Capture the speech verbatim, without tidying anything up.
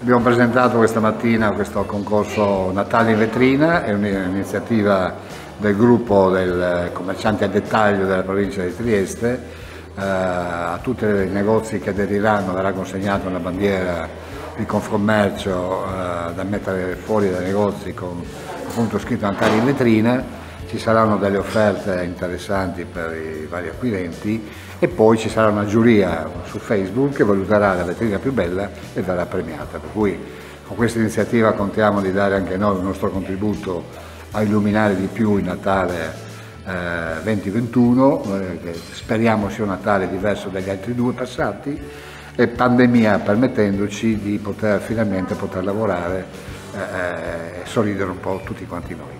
Abbiamo presentato questa mattina questo concorso Natale in vetrina, è un'iniziativa del gruppo del commercianti a dettaglio della provincia di Trieste. Eh, a tutti i negozi che aderiranno verrà consegnata una bandiera di Confcommercio eh, da mettere fuori dai negozi con appunto scritto Natale in vetrina. Ci saranno delle offerte interessanti per i vari acquirenti e poi ci sarà una giuria su Facebook che valuterà la vetrina più bella e verrà premiata. Per cui con questa iniziativa contiamo di dare anche noi il nostro contributo a illuminare di più il Natale eh, duemilaventuno, eh, che speriamo sia un Natale diverso dagli altri due passati, e pandemia permettendoci di poter finalmente poter lavorare e eh, sorridere un po' tutti quanti noi.